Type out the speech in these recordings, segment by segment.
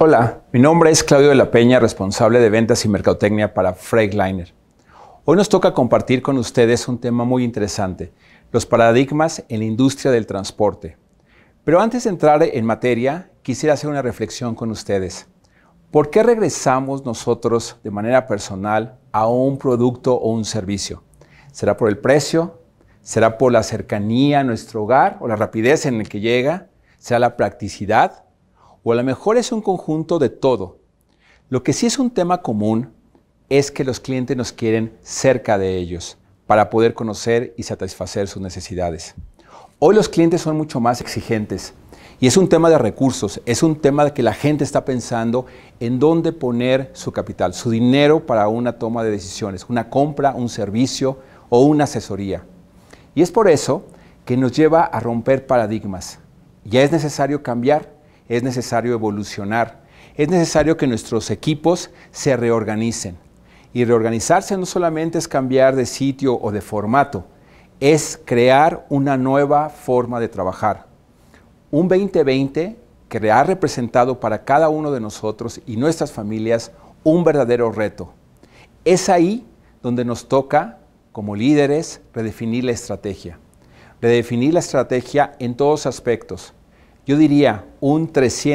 Hola, mi nombre es Claudio de la Peña, responsable de ventas y mercadotecnia para Freightliner. Hoy nos toca compartir con ustedes un tema muy interesante, los paradigmas en la industria del transporte. Pero antes de entrar en materia, quisiera hacer una reflexión con ustedes. ¿Por qué regresamos nosotros de manera personal a un producto o un servicio? ¿Será por el precio? ¿Será por la cercanía a nuestro hogar o la rapidez en la que llega? ¿Será la practicidad? O a lo mejor es un conjunto de todo. Lo que sí es un tema común es que los clientes nos quieren cerca de ellos para poder conocer y satisfacer sus necesidades. Hoy los clientes son mucho más exigentes y es un tema de recursos, es un tema de que la gente está pensando en dónde poner su capital, su dinero para una toma de decisiones, una compra, un servicio o una asesoría. Y es por eso que nos lleva a romper paradigmas. Ya es necesario cambiar. Es necesario evolucionar, es necesario que nuestros equipos se reorganicen. Y reorganizarse no solamente es cambiar de sitio o de formato, es crear una nueva forma de trabajar. Un 2020 que ha representado para cada uno de nosotros y nuestras familias un verdadero reto. Es ahí donde nos toca, como líderes, redefinir la estrategia. Redefinir la estrategia en todos aspectos. Yo diría un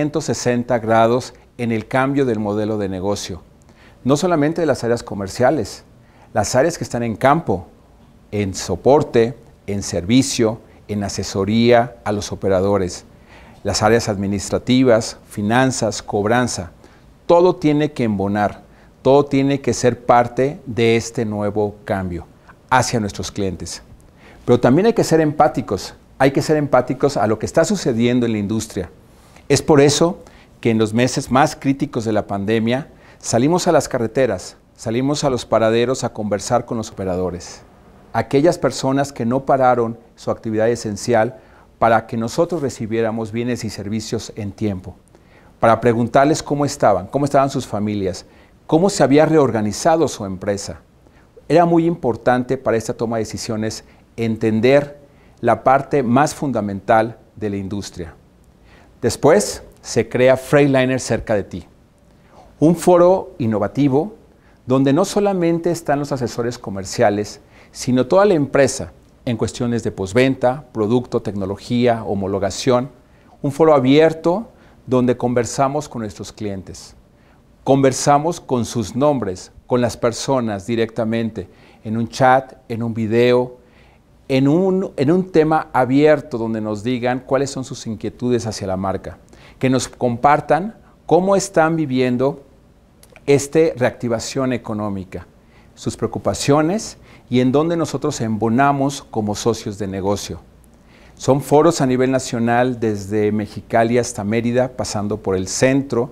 360 grados en el cambio del modelo de negocio. No solamente de las áreas comerciales, las áreas que están en campo, en soporte, en servicio, en asesoría a los operadores, las áreas administrativas, finanzas, cobranza. Todo tiene que embonar, todo tiene que ser parte de este nuevo cambio hacia nuestros clientes. Pero también hay que ser empáticos. Hay que ser empáticos a lo que está sucediendo en la industria. Es por eso que en los meses más críticos de la pandemia salimos a las carreteras, salimos a los paraderos a conversar con los operadores. Aquellas personas que no pararon su actividad esencial para que nosotros recibiéramos bienes y servicios en tiempo. Para preguntarles cómo estaban sus familias, cómo se había reorganizado su empresa. Era muy importante para esta toma de decisiones entender la parte más fundamental de la industria. Después se crea Freightliner cerca de ti. Un foro innovativo donde no solamente están los asesores comerciales, sino toda la empresa en cuestiones de postventa, producto, tecnología, homologación. Un foro abierto donde conversamos con nuestros clientes. Conversamos con sus nombres, con las personas directamente, en un chat, en un video, en un tema abierto donde nos digan cuáles son sus inquietudes hacia la marca, que nos compartan cómo están viviendo esta reactivación económica, sus preocupaciones y en dónde nosotros embonamos como socios de negocio. Son foros a nivel nacional desde Mexicali hasta Mérida, pasando por el centro,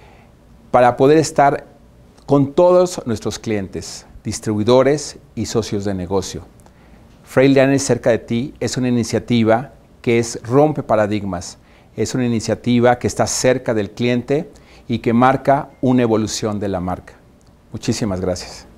para poder estar con todos nuestros clientes, distribuidores y socios de negocio. Freightliner cerca de ti es una iniciativa que rompe paradigmas, es una iniciativa que está cerca del cliente y que marca una evolución de la marca. Muchísimas gracias.